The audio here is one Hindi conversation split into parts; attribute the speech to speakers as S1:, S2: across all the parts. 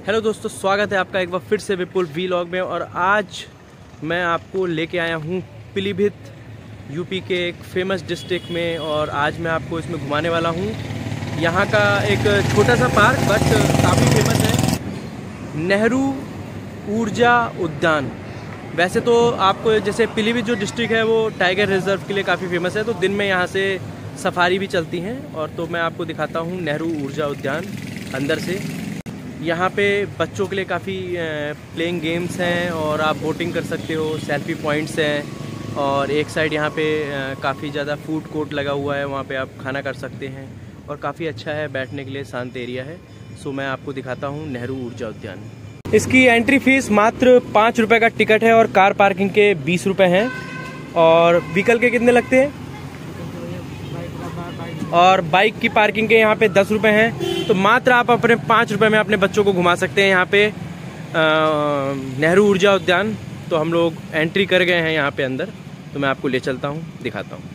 S1: हेलो दोस्तों, स्वागत है आपका एक बार फिर से विपुल वीलॉग में। और आज मैं आपको लेके आया हूँ पीलीभीत, यूपी के एक फेमस डिस्ट्रिक्ट में। और आज मैं आपको इसमें घुमाने वाला हूँ। यहाँ का एक छोटा सा पार्क बट काफ़ी फेमस है, नेहरू ऊर्जा उद्यान। वैसे तो आपको जैसे पीलीभीत जो डिस्ट्रिक्ट है वो टाइगर रिजर्व के लिए काफ़ी फेमस है, तो दिन में यहाँ से सफारी भी चलती हैं। और तो मैं आपको दिखाता हूँ नेहरू ऊर्जा उद्यान अंदर से। यहाँ पे बच्चों के लिए काफ़ी प्लेइंग गेम्स हैं और आप बोटिंग कर सकते हो, सेल्फी पॉइंट्स हैं। और एक साइड यहाँ पे काफ़ी ज़्यादा फूड कोर्ट लगा हुआ है, वहाँ पे आप खाना कर सकते हैं और काफ़ी अच्छा है बैठने के लिए, शांत एरिया है। सो मैं आपको दिखाता हूँ नेहरू ऊर्जा उद्यान। इसकी एंट्री फीस मात्र 5 रुपये का टिकट है और कार पार्किंग के 20 रुपये हैं। और व्हीकल के कितने लगते हैं? और बाइक की पार्किंग के यहाँ पे 10 रुपये हैं। तो मात्र आप अपने 5 रुपये में अपने बच्चों को घुमा सकते हैं यहाँ पे नेहरू ऊर्जा उद्यान। तो हम लोग एंट्री कर गए हैं यहाँ पे अंदर, तो मैं आपको ले चलता हूँ, दिखाता हूँ।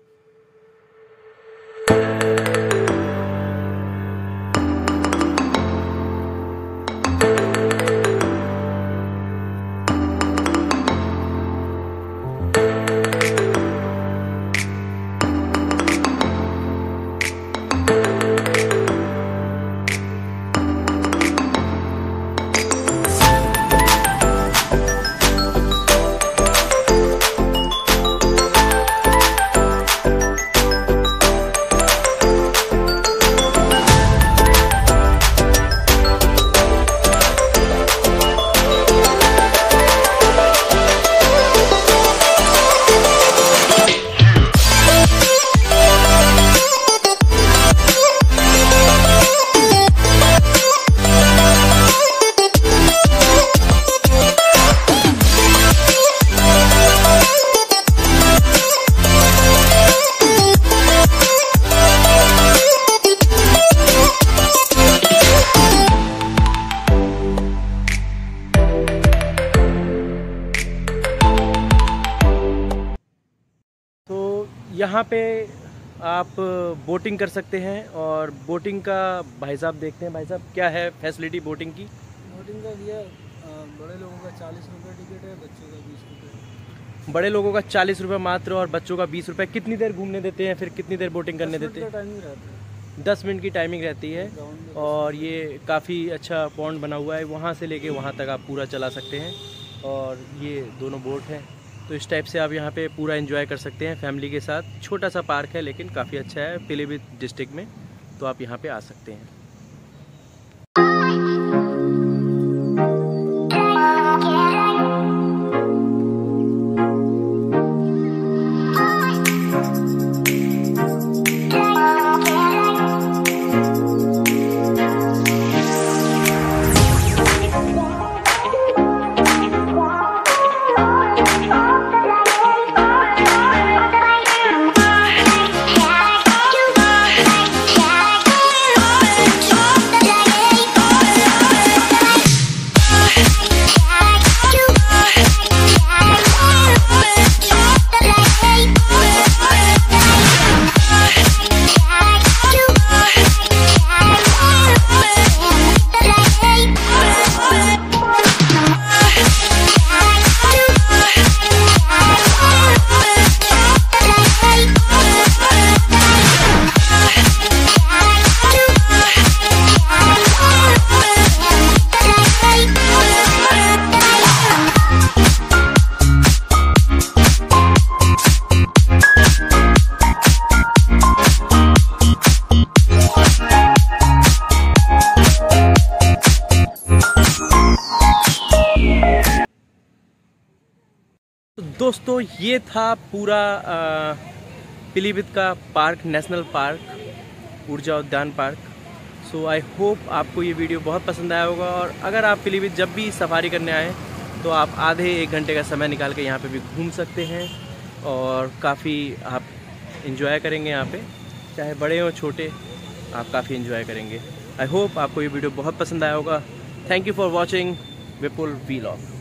S1: यहाँ पे आप बोटिंग कर सकते हैं। और बोटिंग का भाई साहब देखते हैं, भाई साहब क्या है फैसिलिटी बोटिंग की?
S2: बोटिंग का भैया बड़े लोगों का 40 रुपये टिकट है, बच्चों का 20 रुपये।
S1: बड़े लोगों का 40 रुपये मात्र और बच्चों का 20 रुपये। कितनी देर घूमने देते हैं, फिर कितनी देर बोटिंग करने देते हैं? 10 मिनट की टाइमिंग रहती है। और ये काफ़ी अच्छा पॉन्ड बना हुआ है, वहाँ से लेके वहाँ तक आप पूरा चला सकते हैं। और ये दोनों बोट हैं, तो इस टाइप से आप यहाँ पे पूरा एंजॉय कर सकते हैं फैमिली के साथ। छोटा सा पार्क है लेकिन काफ़ी अच्छा है पीलीभीत डिस्ट्रिक्ट में, तो आप यहाँ पे आ सकते हैं। दोस्तों ये था पूरा पीलीभीत का पार्क, नेशनल पार्क, ऊर्जा उद्यान पार्क। सो आई होप आपको ये वीडियो बहुत पसंद आया होगा। और अगर आप पीलीभीत जब भी सफारी करने आए तो आप आधे 1 घंटे का समय निकाल के यहाँ पे भी घूम सकते हैं और काफ़ी आप इंजॉय करेंगे यहाँ पे, चाहे बड़े हो छोटे, आप काफ़ी इंजॉय करेंगे। आई होप आपको ये वीडियो बहुत पसंद आया होगा। Thank you for watching Vipul vlog.